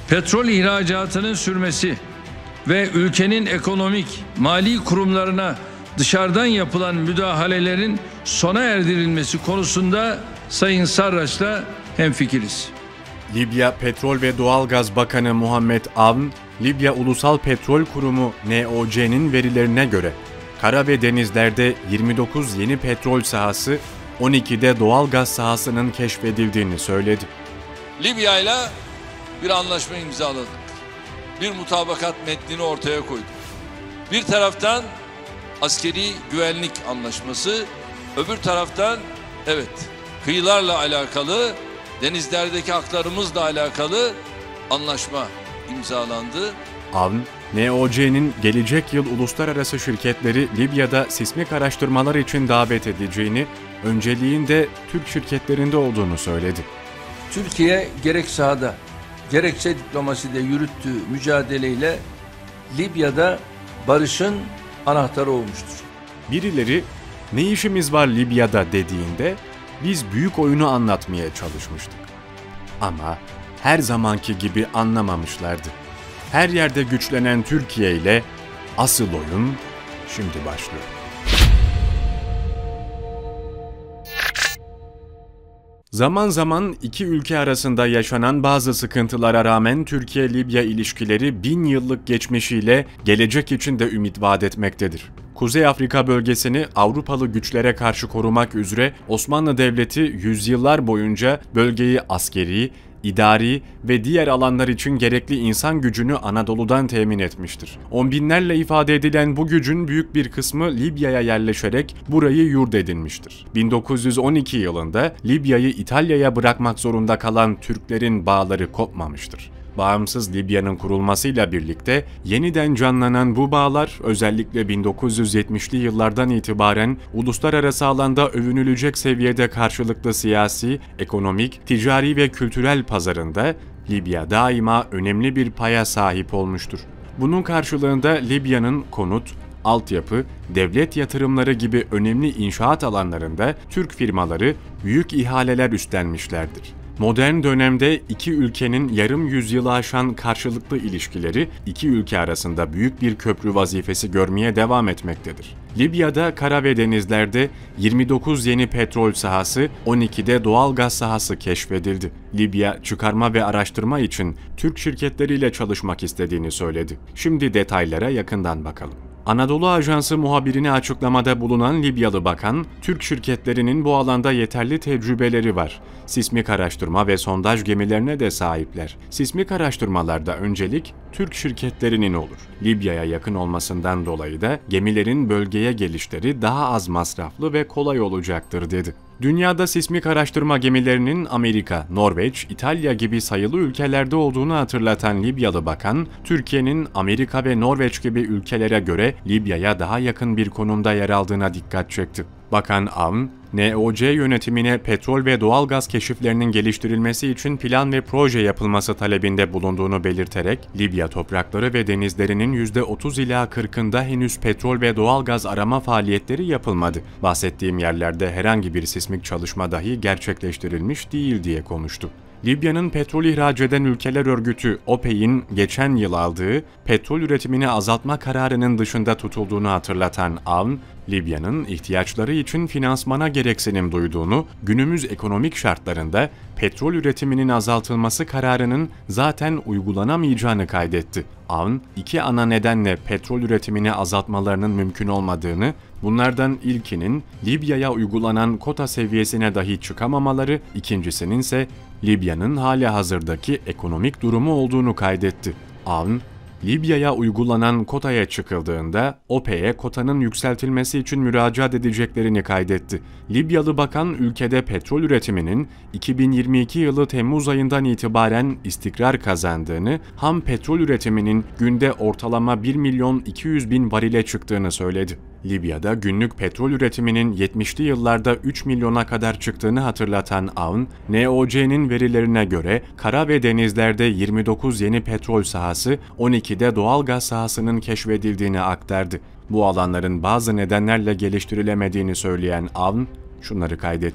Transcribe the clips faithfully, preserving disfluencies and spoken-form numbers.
Petrol ihracatının sürmesi ve ülkenin ekonomik, mali kurumlarına dışarıdan yapılan müdahalelerin sona erdirilmesi konusunda Sayın Sarraç'la hemfikiriz. Libya Petrol ve Doğalgaz Bakanı Muhammed Avn, Libya Ulusal Petrol Kurumu N O C'nin verilerine göre kara ve denizlerde yirmi dokuz yeni petrol sahası, on ikide doğalgaz sahasının keşfedildiğini söyledi. Libya ile bir anlaşma imzaladık. Bir mutabakat metnini ortaya koyduk. Bir taraftan askeri güvenlik anlaşması, öbür taraftan evet kıyılarla alakalı, denizlerdeki haklarımızla alakalı anlaşma imzalandı. Avn, N O C'nin gelecek yıl uluslararası şirketleri Libya'da sismik araştırmalar için davet edeceğini, önceliğin de Türk şirketlerinde olduğunu söyledi. Türkiye gerek sahada, gerekse diplomaside yürüttüğü mücadeleyle Libya'da barışın anahtarı olmuştur. Birileri ne işimiz var Libya'da dediğinde biz büyük oyunu anlatmaya çalışmıştık. Ama her zamanki gibi anlamamışlardı. Her yerde güçlenen Türkiye ile asıl oyun şimdi başlıyor. Zaman zaman iki ülke arasında yaşanan bazı sıkıntılara rağmen Türkiye-Libya ilişkileri bin yıllık geçmişiyle gelecek için de ümit vaat etmektedir. Kuzey Afrika bölgesini Avrupalı güçlere karşı korumak üzere Osmanlı Devleti yüzyıllar boyunca bölgeyi askeri, idari ve diğer alanlar için gerekli insan gücünü Anadolu'dan temin etmiştir. On binlerle ifade edilen bu gücün büyük bir kısmı Libya'ya yerleşerek burayı yurt edinmiştir. bin dokuz yüz on iki yılında Libya'yı İtalya'ya bırakmak zorunda kalan Türklerin bağları kopmamıştır. Bağımsız Libya'nın kurulmasıyla birlikte yeniden canlanan bu bağlar özellikle bin dokuz yüz yetmişli yıllardan itibaren uluslararası alanda övünülecek seviyede karşılıklı siyasi, ekonomik, ticari ve kültürel pazarında Libya daima önemli bir paya sahip olmuştur. Bunun karşılığında Libya'nın konut, altyapı, devlet yatırımları gibi önemli inşaat alanlarında Türk firmaları büyük ihaleler üstlenmişlerdir. Modern dönemde iki ülkenin yarım yüzyılı aşan karşılıklı ilişkileri iki ülke arasında büyük bir köprü vazifesi görmeye devam etmektedir. Libya'da kara ve denizlerde yirmi dokuz yeni petrol sahası, on ikide doğal gaz sahası keşfedildi. Libya, çıkarma ve araştırma için Türk şirketleriyle çalışmak istediğini söyledi. Şimdi detaylara yakından bakalım. Anadolu Ajansı muhabirine açıklamada bulunan Libyalı bakan, Türk şirketlerinin bu alanda yeterli tecrübeleri var. Sismik araştırma ve sondaj gemilerine de sahipler. Sismik araştırmalarda öncelik Türk şirketlerinin olur. Libya'ya yakın olmasından dolayı da gemilerin bölgeye gelişleri daha az masraflı ve kolay olacaktır dedi. Dünyada sismik araştırma gemilerinin Amerika, Norveç, İtalya gibi sayılı ülkelerde olduğunu hatırlatan Libyalı bakan, Türkiye'nin Amerika ve Norveç gibi ülkelere göre Libya'ya daha yakın bir konumda yer aldığına dikkat çekti. Bakan Avn, N O C yönetimine petrol ve doğalgaz keşiflerinin geliştirilmesi için plan ve proje yapılması talebinde bulunduğunu belirterek, Libya toprakları ve denizlerinin yüzde otuz ila kırkında henüz petrol ve doğalgaz arama faaliyetleri yapılmadı. Bahsettiğim yerlerde herhangi bir sismik çalışma dahi gerçekleştirilmiş değil diye konuştu. Libya'nın petrol ihraç eden ülkeler örgütü O P E C'in geçen yıl aldığı petrol üretimini azaltma kararının dışında tutulduğunu hatırlatan Avn, Libya'nın ihtiyaçları için finansmana gereksinim duyduğunu, günümüz ekonomik şartlarında petrol üretiminin azaltılması kararının zaten uygulanamayacağını kaydetti. Avn, iki ana nedenle petrol üretimini azaltmalarının mümkün olmadığını, bunlardan ilkinin Libya'ya uygulanan kota seviyesine dahi çıkamamaları, ikincisinin ise Libya'nın halihazırdaki ekonomik durumu olduğunu kaydetti. Avn, Libya'ya uygulanan kotaya çıkıldığında O P E C'ye kotanın yükseltilmesi için müracaat edeceklerini kaydetti. Libyalı bakan ülkede petrol üretiminin iki bin yirmi iki yılı Temmuz ayından itibaren istikrar kazandığını, ham petrol üretiminin günde ortalama bir milyon iki yüz bin varile çıktığını söyledi. Libya'da günlük petrol üretiminin yetmişli yıllarda üç milyona kadar çıktığını hatırlatan Avn, N O C'nin verilerine göre kara ve denizlerde yirmi dokuz yeni petrol sahası, on ikide doğal gaz sahasının keşfedildiğini aktardı. Bu alanların bazı nedenlerle geliştirilemediğini söyleyen Avn, şunları kaydetti.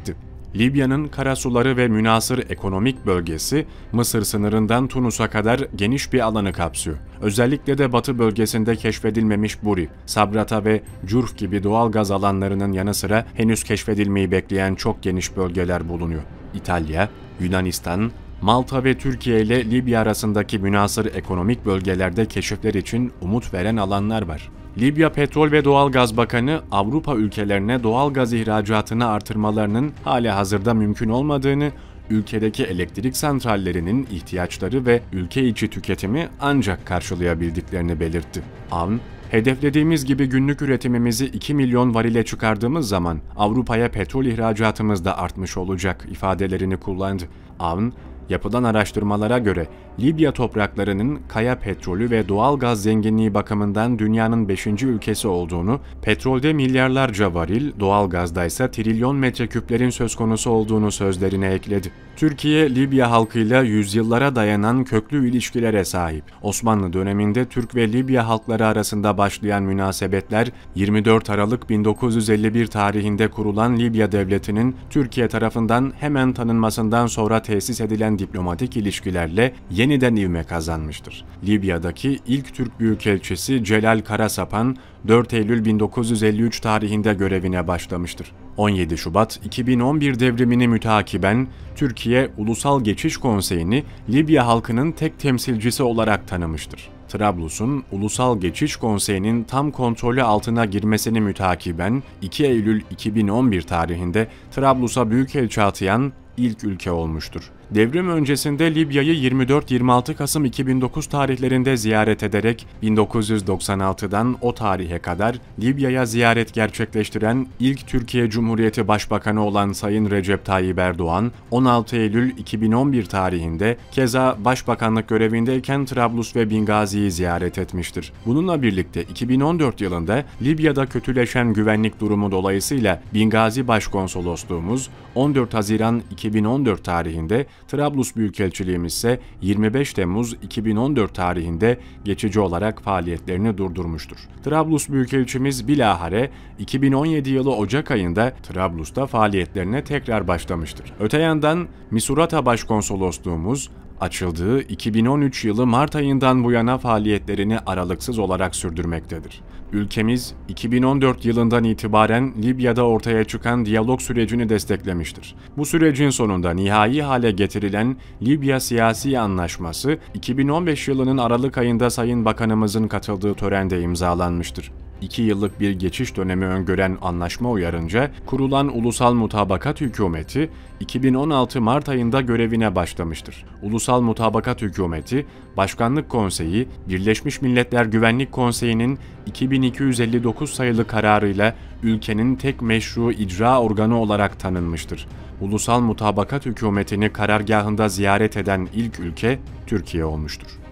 Libya'nın karasuları ve münhasır ekonomik bölgesi, Mısır sınırından Tunus'a kadar geniş bir alanı kapsıyor. Özellikle de batı bölgesinde keşfedilmemiş Buri, Sabrata ve Curf gibi doğal gaz alanlarının yanı sıra henüz keşfedilmeyi bekleyen çok geniş bölgeler bulunuyor. İtalya, Yunanistan, Malta ve Türkiye ile Libya arasındaki münhasır ekonomik bölgelerde keşifler için umut veren alanlar var. Libya Petrol ve Doğalgaz Bakanı, Avrupa ülkelerine doğal gaz ihracatını artırmalarının halihazırda mümkün olmadığını, ülkedeki elektrik santrallerinin ihtiyaçları ve ülke içi tüketimi ancak karşılayabildiklerini belirtti. A N, hedeflediğimiz gibi günlük üretimimizi iki milyon varile çıkardığımız zaman Avrupa'ya petrol ihracatımız da artmış olacak ifadelerini kullandı. A N, yapılan araştırmalara göre Libya topraklarının kaya petrolü ve doğal gaz zenginliği bakımından dünyanın beşinci ülkesi olduğunu, petrolde milyarlarca varil, doğal gazda ise trilyon metreküplerin söz konusu olduğunu sözlerine ekledi. Türkiye, Libya halkıyla yüzyıllara dayanan köklü ilişkilere sahip. Osmanlı döneminde Türk ve Libya halkları arasında başlayan münasebetler, yirmi dört Aralık bin dokuz yüz elli bir tarihinde kurulan Libya Devleti'nin Türkiye tarafından hemen tanınmasından sonra tesis edilen diplomatik ilişkilerle yeniden ivme kazanmıştır. Libya'daki ilk Türk Büyükelçisi Celal Karasapan, dört Eylül bin dokuz yüz elli üç tarihinde görevine başlamıştır. on yedi Şubat iki bin on bir devrimini müteakiben Türkiye Ulusal Geçiş Konseyi'ni Libya halkının tek temsilcisi olarak tanımıştır. Trablus'un Ulusal Geçiş Konseyi'nin tam kontrolü altına girmesini müteakiben iki Eylül iki bin on bir tarihinde Trablus'a büyükelçi atayan ilk ülke olmuştur. Devrim öncesinde Libya'yı yirmi dört yirmi altı Kasım iki bin dokuz tarihlerinde ziyaret ederek bin dokuz yüz doksan altıdan o tarihe kadar Libya'ya ziyaret gerçekleştiren ilk Türkiye Cumhuriyeti Başbakanı olan Sayın Recep Tayyip Erdoğan, on altı Eylül iki bin on bir tarihinde keza Başbakanlık görevindeyken Trablus ve Bingazi'yi ziyaret etmiştir. Bununla birlikte iki bin on dört yılında Libya'da kötüleşen güvenlik durumu dolayısıyla Bingazi Başkonsolosluğumuz on dört Haziran iki bin on dört tarihinde, Trablus Büyükelçiliğimiz ise yirmi beş Temmuz iki bin on dört tarihinde geçici olarak faaliyetlerini durdurmuştur. Trablus Büyükelçimiz bilahare iki bin on yedi yılı Ocak ayında Trablus'ta faaliyetlerine tekrar başlamıştır. Öte yandan Misurata Başkonsolosluğumuz açıldığı iki bin on üç yılı Mart ayından bu yana faaliyetlerini aralıksız olarak sürdürmektedir. Ülkemiz iki bin on dört yılından itibaren Libya'da ortaya çıkan diyalog sürecini desteklemiştir. Bu sürecin sonunda nihai hale getirilen Libya Siyasi Anlaşması iki bin on beş yılının Aralık ayında Sayın Bakanımızın katıldığı törende imzalanmıştır. İki yıllık bir geçiş dönemi öngören anlaşma uyarınca kurulan Ulusal Mutabakat Hükümeti iki bin on altı Mart ayında görevine başlamıştır. Ulusal Mutabakat Hükümeti, Başkanlık Konseyi, Birleşmiş Milletler Güvenlik Konseyi'nin iki bin iki yüz elli dokuz sayılı kararıyla ülkenin tek meşru icra organı olarak tanınmıştır. Ulusal Mutabakat Hükümeti'ni karargahında ziyaret eden ilk ülke Türkiye olmuştur.